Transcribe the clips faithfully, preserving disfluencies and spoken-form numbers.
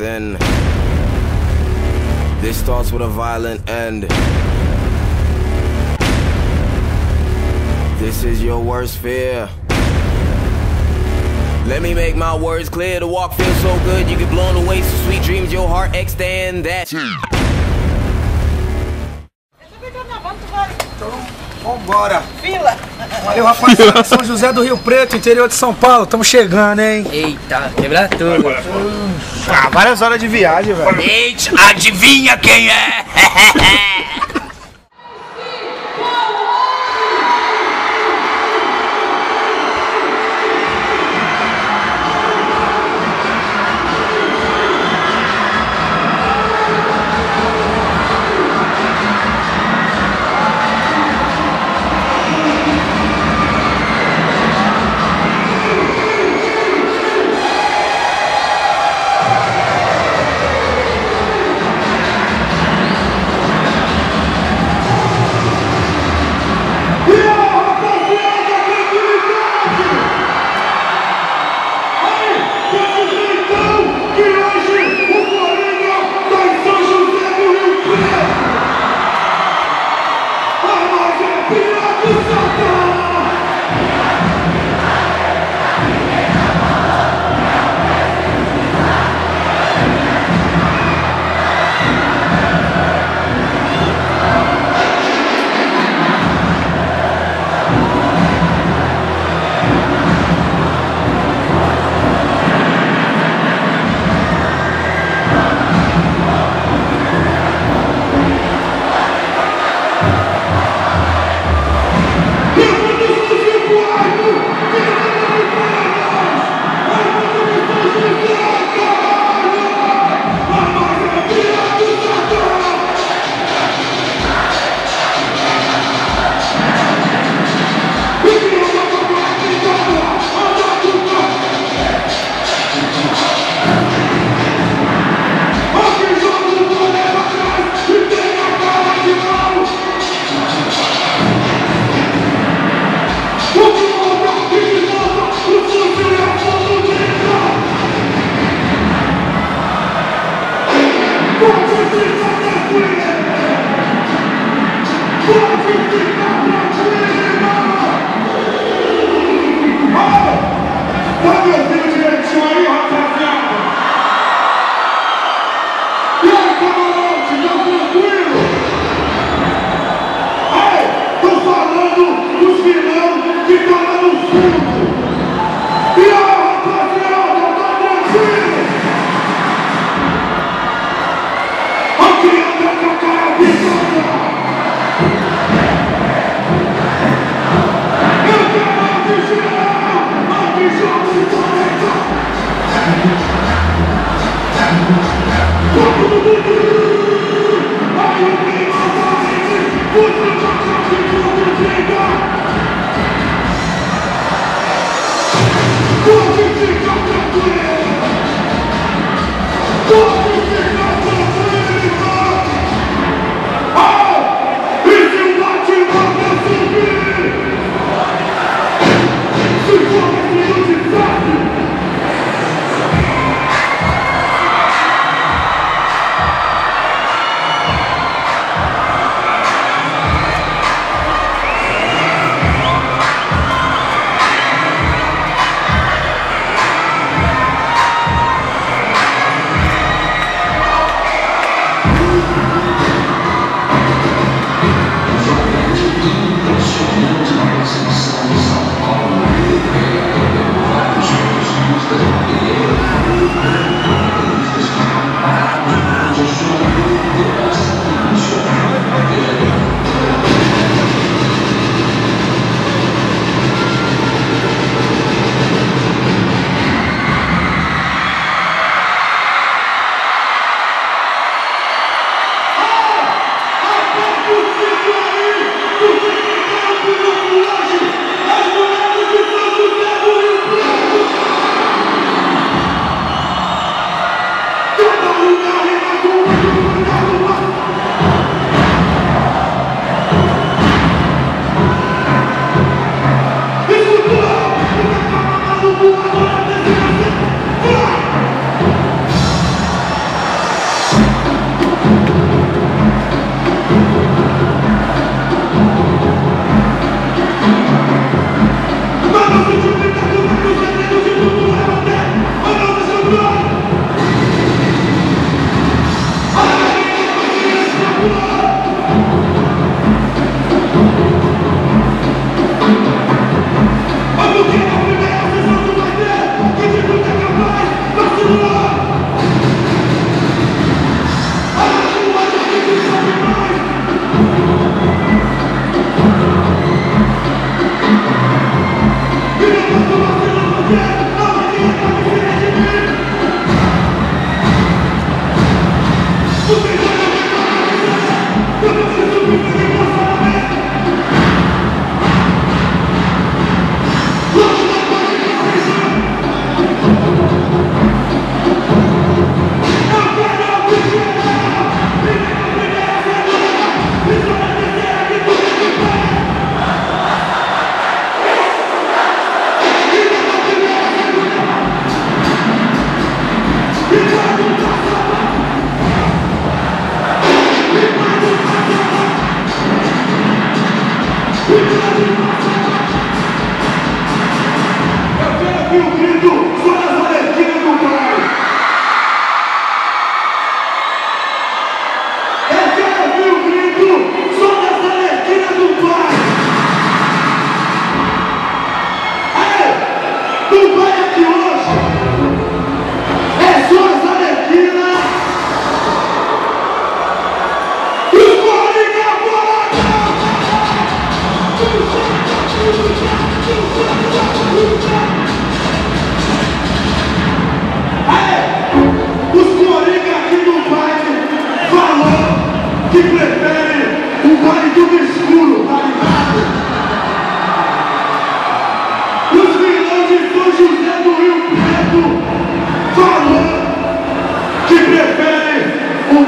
nothing. This starts with a violent end. This is your worst fear. Let me make my words clear. The walk feels so good, you get blown away. So sweet dreams, your heart extend that. Vambora! Fila! Valeu, rapaziada! São José do Rio Preto, interior de São Paulo. Estamos chegando, hein? Eita, quebrar tudo. Ah, várias horas de viagem, velho. Eita, adivinha quem é?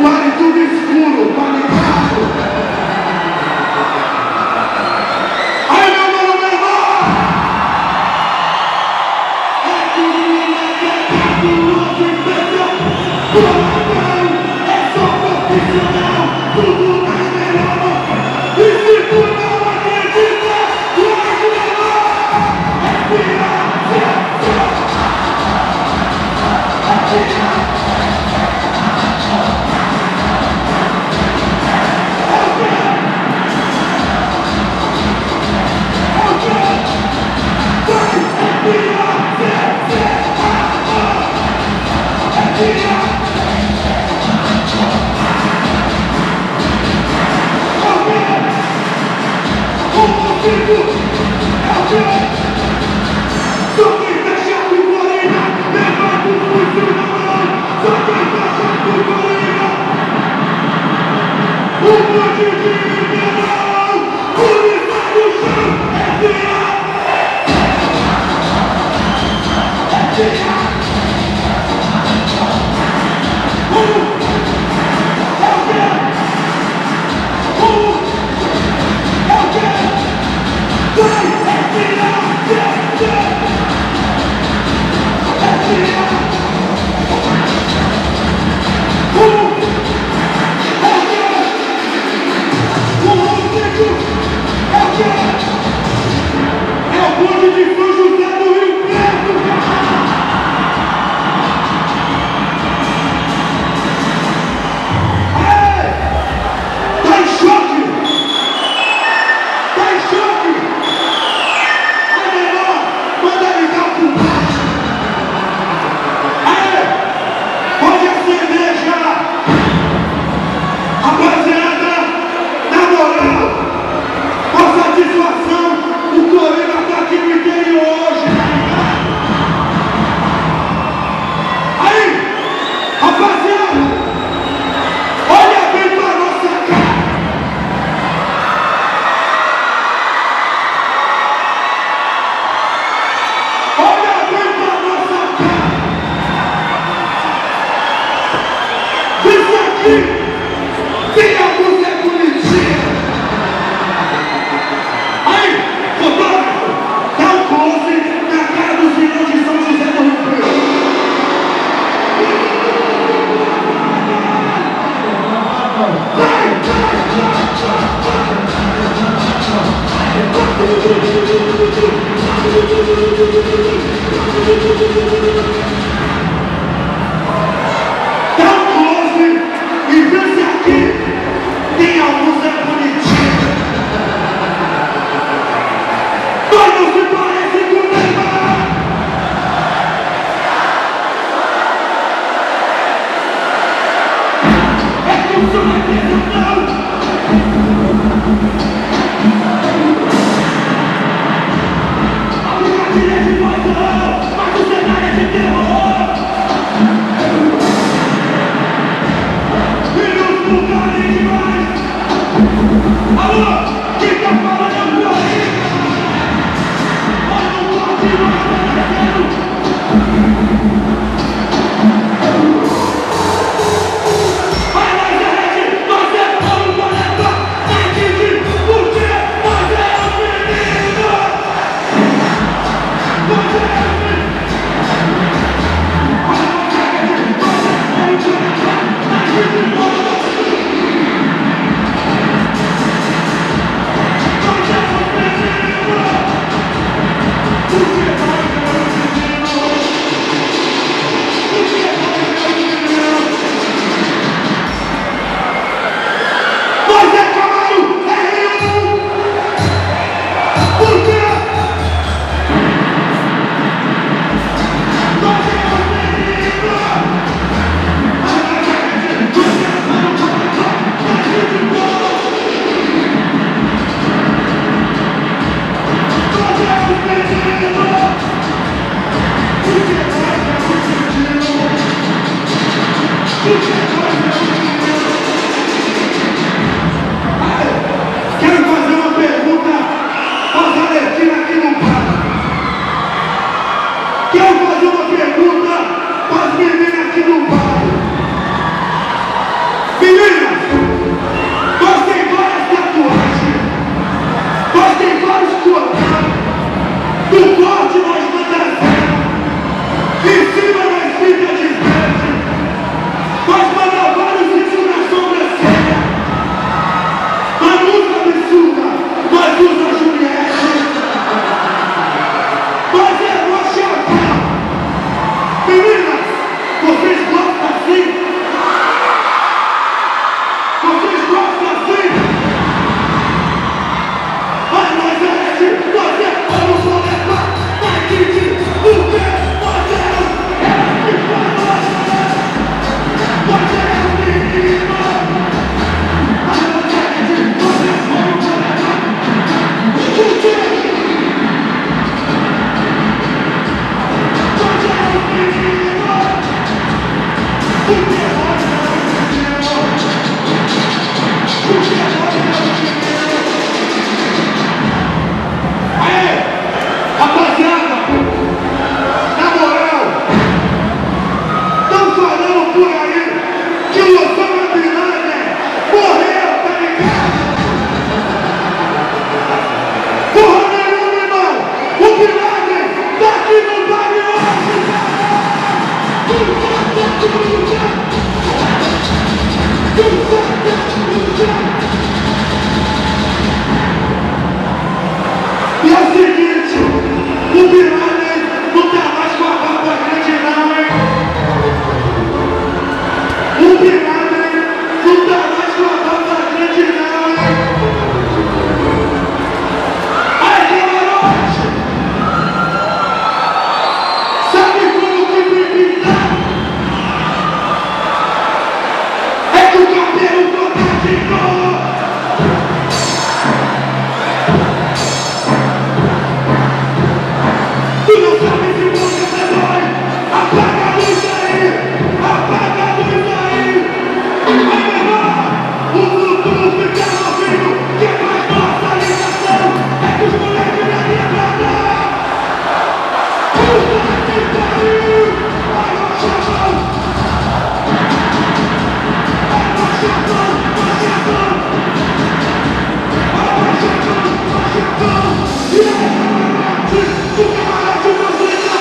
Vale tudo escuro, tá ligado? Aí, meu mano, meu irmão! É tudo na cabeça, boladão, é só profissional, tudo na melhor. E se tu não acredita, larga na mão! É pirata! É pirata! O milagre não dá mais com a mão da frente, não, hein? Aí, camarote! Sabe como que me pintar? É que o cabelo contaginou! Tu não sabe se você dói! Apaga a luz aí! Apaga a luz aí! Vai levar! O futuro fica novinho! Que faz nossa ligação! É que os moleques da minha casa! Puta que pariu! Vai no chão! Vai no chão! No chão! Vai no chão! No chão! E aí, camarote? O camarote não brinca!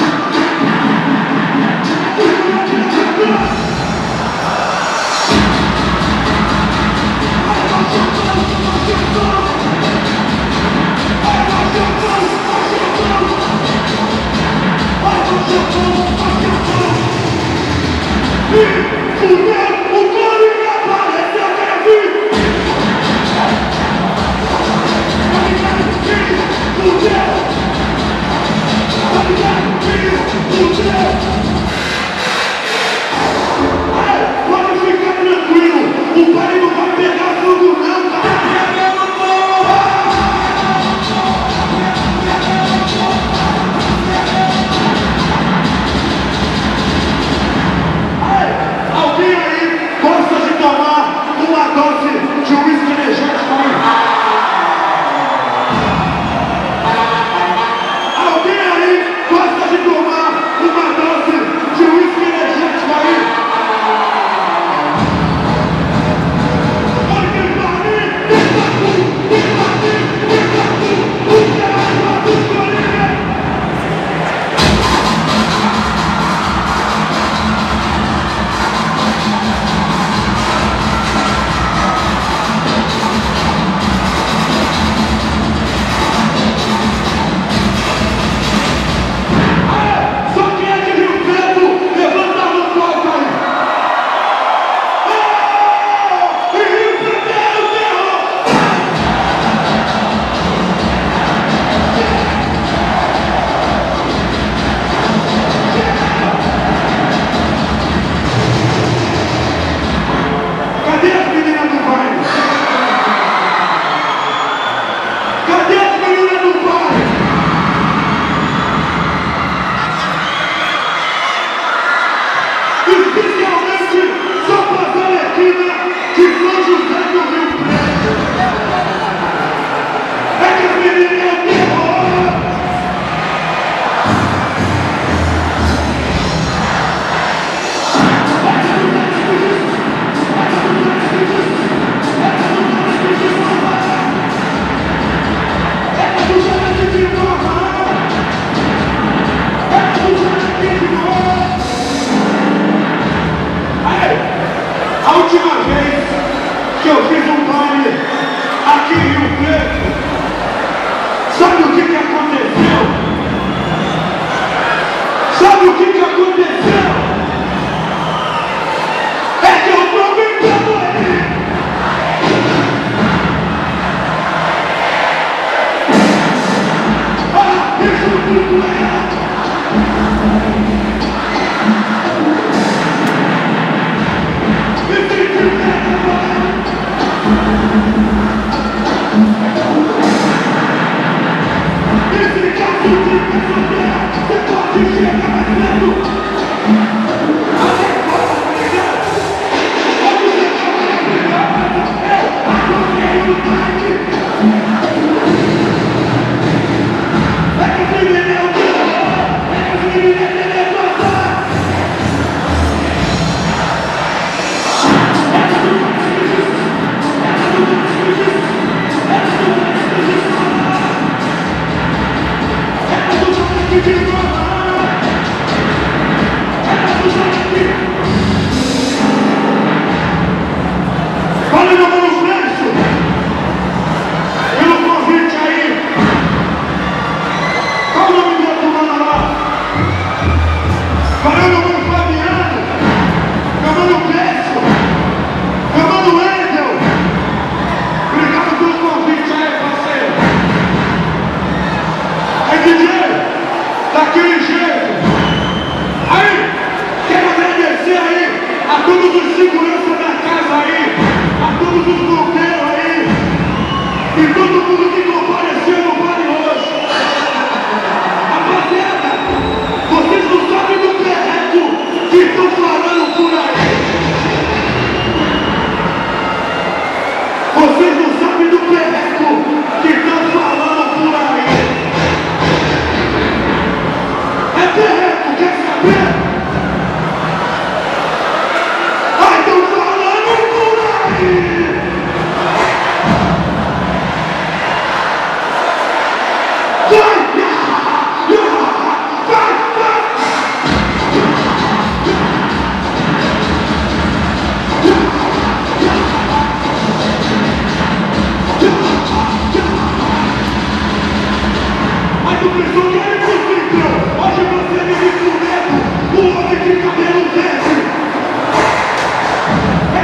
Pode ficar tranquilo, o pai não vai pegar fogo não, tá? Alguém aí gosta de tomar uma dose de uísque energético aí? Alguém aí gosta de tomar uma dose de uísque energético aí? Olha quem tá ali! Quem tá aqui? Quem tá aqui? Quem tá aqui? O que é a nossa escolha? Só quem é de Rio Preto, levanta a mão pro alto aí! E Rio Preto é o terror! Cadê as meninas do baile? Cadê as meninas do baile? Especialmente só pra Valentina de São José do Rio Preto. É que as meninas é o terror! É do Jardim de Morra! É do Jardim de Morra! A última vez que eu fiz um baile aqui em Rio Preto, sabe o que que aconteceu? Sabe o que que aconteceu? É que eu provei pra morrer! Ah, isso tudo é! Esse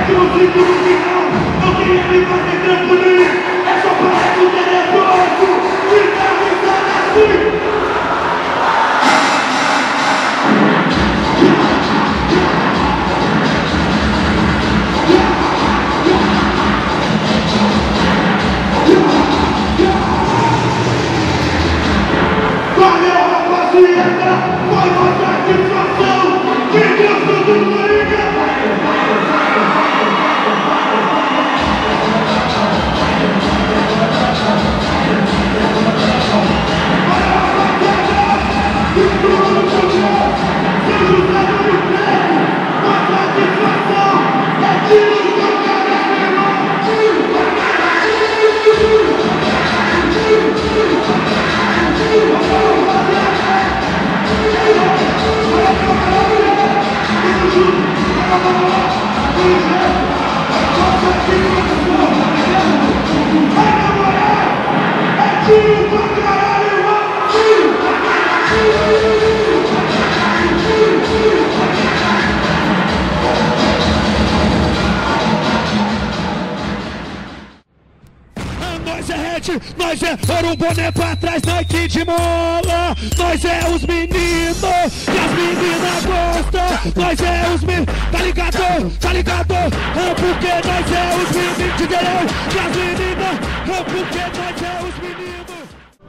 Nós é red, nós é ouro, boné pra trás, Nike de mola. Nós é os meninos que as meninas gostam. Nós é os meninos, tá ligado, tá ligado? É porque nós é os meninos de Deus que as meninas, é porque nós é os meninos.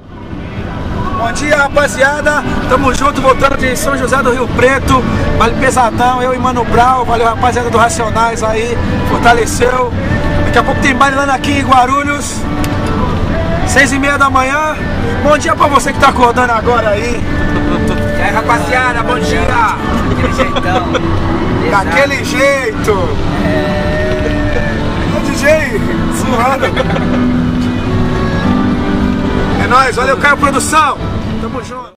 Bom dia, rapaziada. Tamo junto, voltando de São José do Rio Preto. Vale pesadão, eu e Mano Brown. Valeu, rapaziada do Racionais aí. Fortaleceu. Daqui a pouco tem baile lá aqui em Guarulhos. Seis e meia da manhã. Bom dia pra você que tá acordando agora aí. E aí, rapaziada, bom dia. Daquele jeitão. Daquele jeito. É... D J, suando. É nóis, valeu, Caio Produção. Tamo junto.